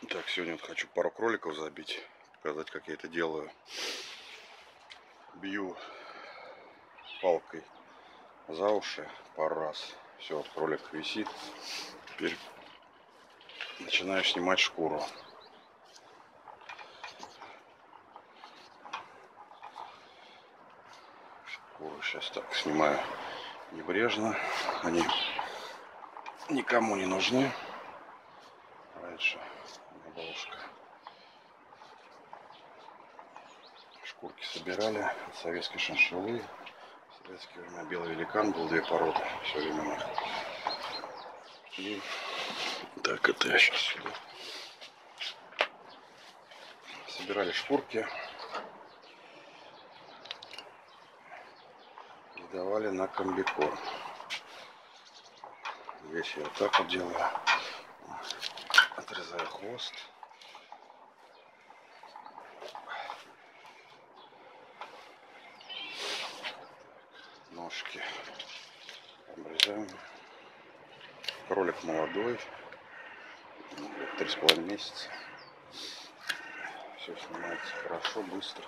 Так, сегодня вот хочу пару кроликов забить, показать, как я это делаю. Бью палкой за уши пару раз. Все, вот кролик висит. Теперь начинаю снимать шкуру. Шкуру сейчас так снимаю небрежно. Они никому не нужны. Раньше моя бабушка шкурки собирали от советской шиншиллы. В советское время белый великан был, две породы все время у них. И так, это я сейчас сюда. Собирали шкурки и давали на комбикорм. Здесь я вот так вот делаю. Отрезаю хвост. Ножки обрезаем. Кролик молодой, 3,5 месяца. Все снимается хорошо, быстро.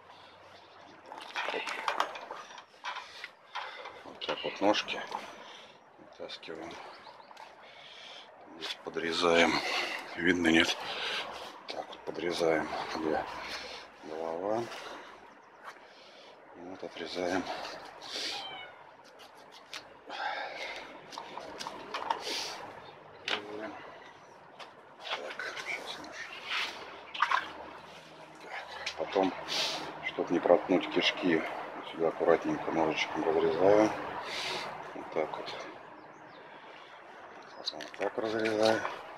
Вот так вот ножки вытаскиваем. Здесь подрезаем. Видно, нет? Так вот подрезаем, где голова. Вот отрезаем. Так, сейчас нож. Потом, чтобы не проткнуть кишки, сюда аккуратненько ножичком разрезаю. Вот так вот. Потом вот так разрезаю.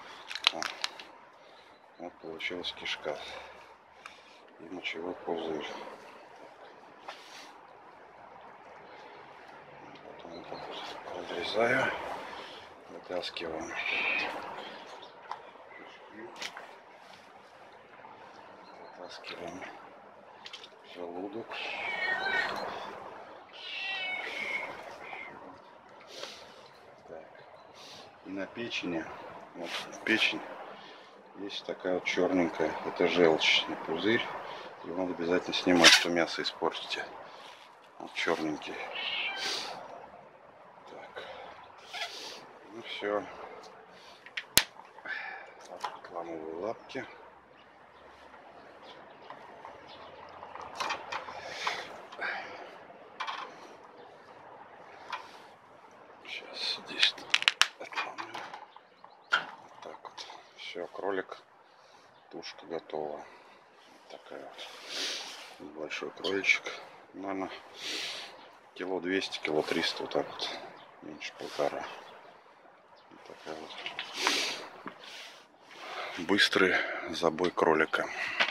Вот получилась кишка и мочевой пузырь. Потом вот так вот разрезаю, вытаскиваем. Вытаскиваем желудок. Так. И на печени, вот в печень есть такая вот черненькая, это желчный пузырь. Его надо обязательно снимать, что мясо испортите. Вот черненький. Так. Ну все. Отламываю лапки. Сейчас здесь отломлю. Вот так вот. Все, кролик, тушка готова. Вот такая вот. Большой кроличек. Наверное, кило 200, кило 300, вот так вот. Меньше полтора. Вот такая вот. Быстрый забой кролика.